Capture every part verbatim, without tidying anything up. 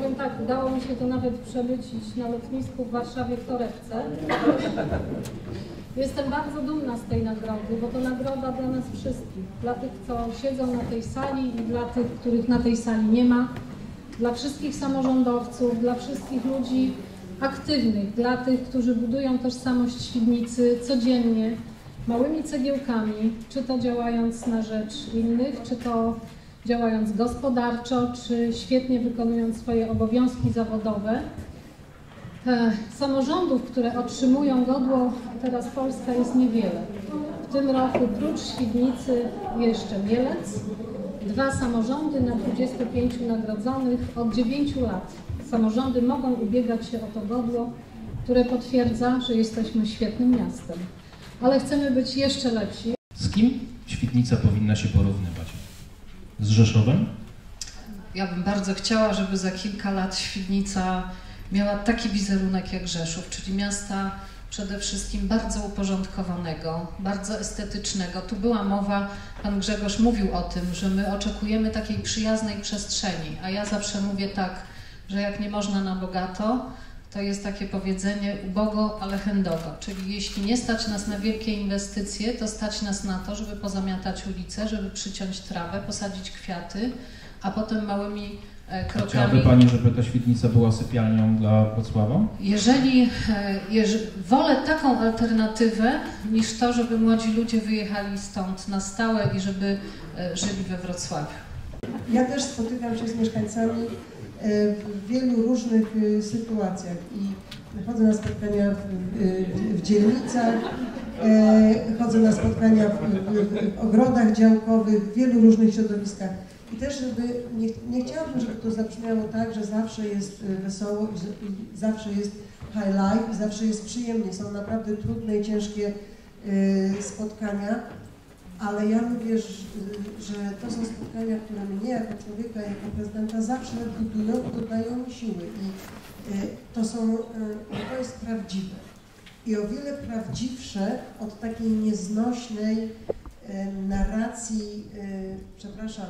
powiem tak, udało mi się to nawet przemycić na lotnisku w Warszawie w torebce. Jestem bardzo dumna z tej nagrody, bo to nagroda dla nas wszystkich. Dla tych, co siedzą na tej sali i dla tych, których na tej sali nie ma. Dla wszystkich samorządowców, dla wszystkich ludzi aktywnych, dla tych, którzy budują tożsamość Świdnicy codziennie, małymi cegiełkami, czy to działając na rzecz innych, czy to działając gospodarczo, czy świetnie wykonując swoje obowiązki zawodowe. Samorządów, które otrzymują godło Teraz Polska, jest niewiele. W tym roku prócz Świdnicy jeszcze Mielec, dwa samorządy na dwudziestu pięciu nagrodzonych od dziewięciu lat. Samorządy mogą ubiegać się o to godło, które potwierdza, że jesteśmy świetnym miastem. Ale chcemy być jeszcze lepsi. Z kim Świdnica powinna się porównywać? Z Rzeszowem? Ja bym bardzo chciała, żeby za kilka lat Świdnica miała taki wizerunek jak Rzeszów, czyli miasta przede wszystkim bardzo uporządkowanego, bardzo estetycznego. Tu była mowa, pan Grzegorz mówił o tym, że my oczekujemy takiej przyjaznej przestrzeni, a ja zawsze mówię tak, że jak nie można na bogato, to jest takie powiedzenie ubogo, ale chędogo, czyli jeśli nie stać nas na wielkie inwestycje, to stać nas na to, żeby pozamiatać ulice, żeby przyciąć trawę, posadzić kwiaty, a potem małymi krokami. Chciałaby Pani, żeby ta Świdnica była sypialnią dla Wrocławia? Jeżeli, jeżeli wolę taką alternatywę, niż to, żeby młodzi ludzie wyjechali stąd na stałe i żeby żyli we Wrocławiu. Ja też spotykam się z mieszkańcami w wielu różnych sytuacjach i chodzę na spotkania w, w dzielnicach, chodzę na spotkania w, w ogrodach działkowych, w wielu różnych środowiskach. I też, żeby nie, nie chciałabym, żeby to zabrzmiało tak, że zawsze jest wesoło i, że, i zawsze jest high life i zawsze jest przyjemnie. Są naprawdę trudne i ciężkie y, spotkania, ale ja mówię, że, że to są spotkania, które mnie jako człowieka, jako prezydenta zawsze budują i dodają mi siły. I y, to są, y, to jest prawdziwe. I o wiele prawdziwsze od takiej nieznośnej narracji, przepraszam,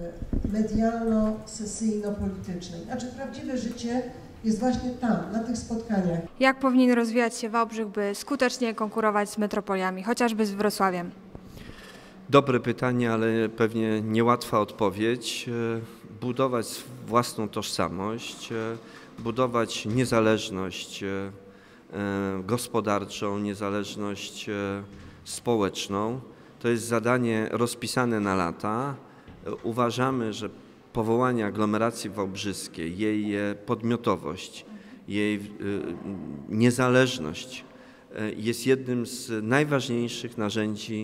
medialno-sesyjno-politycznej. Znaczy prawdziwe życie jest właśnie tam, na tych spotkaniach. Jak powinien rozwijać się Wałbrzych, by skutecznie konkurować z metropoliami, chociażby z Wrocławiem? Dobre pytanie, ale pewnie niełatwa odpowiedź. Budować własną tożsamość, budować niezależność gospodarczą, niezależność społeczną. To jest zadanie rozpisane na lata. Uważamy, że powołanie aglomeracji wałbrzyskiej, jej podmiotowość, jej niezależność jest jednym z najważniejszych narzędzi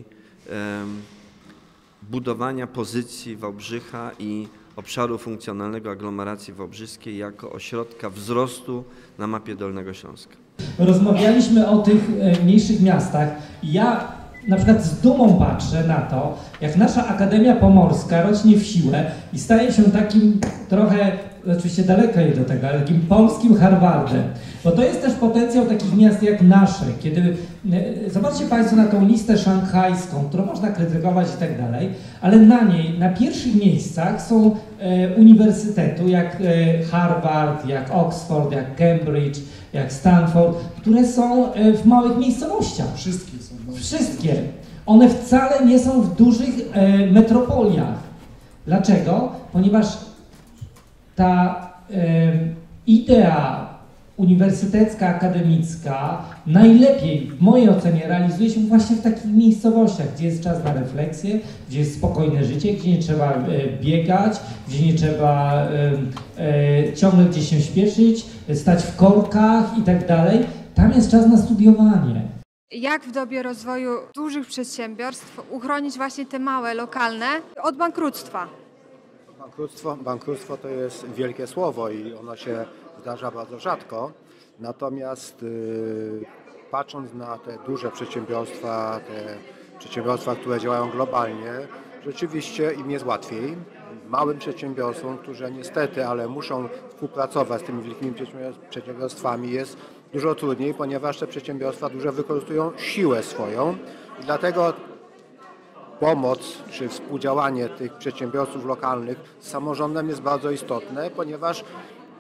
budowania pozycji Wałbrzycha i obszaru funkcjonalnego aglomeracji wałbrzyskiej jako ośrodka wzrostu na mapie Dolnego Śląska. Rozmawialiśmy o tych mniejszych miastach i ja na przykład z dumą patrzę na to, jak nasza Akademia Pomorska rośnie w siłę i staje się takim trochę, oczywiście daleko jej do tego, ale takim polskim Harvardem. Bo to jest też potencjał takich miast jak nasze, kiedy, zobaczcie Państwo na tą listę szanghajską, którą można krytykować i tak dalej, ale na niej, na pierwszych miejscach są e, uniwersytety jak e, Harvard, jak Oxford, jak Cambridge, jak Stanford, które są e, w małych miejscowościach. Wszystkie są. Wszystkie. One wcale nie są w dużych e, metropoliach. Dlaczego? Ponieważ ta e, idea uniwersytecka, akademicka najlepiej w mojej ocenie realizuje się właśnie w takich miejscowościach, gdzie jest czas na refleksję, gdzie jest spokojne życie, gdzie nie trzeba e, biegać, gdzie nie trzeba e, e, ciągle gdzieś się śpieszyć, stać w korkach i tak dalej. Tam jest czas na studiowanie. Jak w dobie rozwoju dużych przedsiębiorstw uchronić właśnie te małe, lokalne od bankructwa? Bankructwo, bankructwo to jest wielkie słowo i ono się zdarza bardzo rzadko. Natomiast yy, patrząc na te duże przedsiębiorstwa, te przedsiębiorstwa, które działają globalnie, rzeczywiście im jest łatwiej. Małym przedsiębiorstwom, którzy niestety, ale muszą współpracować z tymi wielkimi przedsiębiorstwami, jest dużo trudniej, ponieważ te przedsiębiorstwa dużo wykorzystują siłę swoją i dlatego pomoc czy współdziałanie tych przedsiębiorców lokalnych z samorządem jest bardzo istotne, ponieważ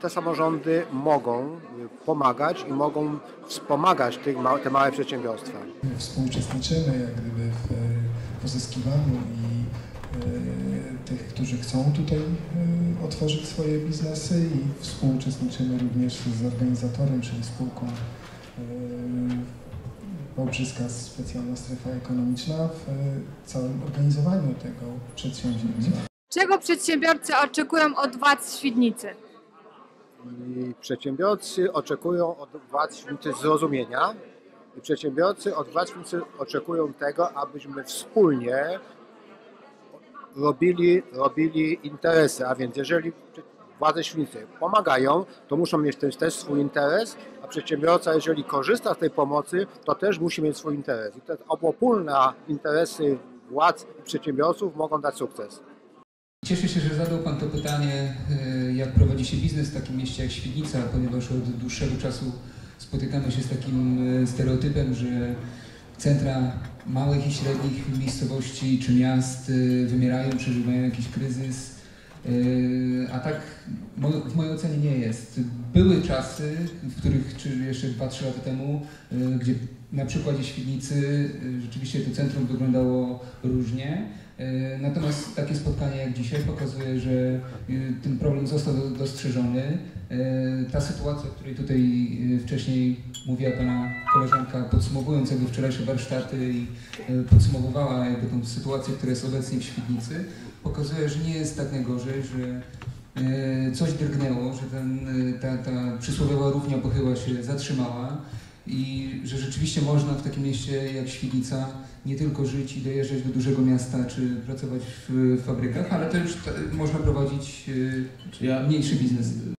te samorządy mogą pomagać i mogą wspomagać tych, te małe przedsiębiorstwa. Współuczestniczymy jak gdyby w pozyskiwaniu i tych, którzy chcą tutaj otworzyć swoje biznesy i współuczestniczymy również z organizatorem, czyli spółką Wałbrzyska Specjalna Strefa Ekonomiczna w całym organizowaniu tego przedsięwzięcia. Czego przedsiębiorcy oczekują od władz Świdnicy? I przedsiębiorcy oczekują od władz Świdnicy zrozumienia i przedsiębiorcy od władz Świdnicy oczekują tego, abyśmy wspólnie robili, robili interesy, a więc jeżeli władze Świdnicy pomagają, to muszą mieć też, też swój interes, a przedsiębiorca, jeżeli korzysta z tej pomocy, to też musi mieć swój interes. I te obopólne interesy władz i przedsiębiorców mogą dać sukces. Cieszę się, że zadał Pan to pytanie, jak prowadzi się biznes w takim mieście jak Świdnica, ponieważ od dłuższego czasu spotykamy się z takim stereotypem, że centra małych i średnich miejscowości czy miast wymierają, przeżywają jakiś kryzys, a tak w mojej ocenie nie jest. Były czasy, w których, czy jeszcze dwa trzy lata temu, gdzie na przykładzie Świdnicy rzeczywiście to centrum wyglądało różnie. Natomiast takie spotkanie jak dzisiaj pokazuje, że ten problem został dostrzeżony. Ta sytuacja, o której tutaj wcześniej mówiła Pana koleżanka, podsumowując jakby wczorajsze warsztaty i podsumowywała jakby tą sytuację, która jest obecnie w Świdnicy, pokazuje, że nie jest tak najgorzej, że coś drgnęło, że ten, ta, ta przysłowiowa równia pochyła się zatrzymała i że rzeczywiście można w takim mieście jak Świdnica nie tylko żyć i dojeżdżać do dużego miasta czy pracować w fabrykach, ale też można prowadzić mniejszy biznes.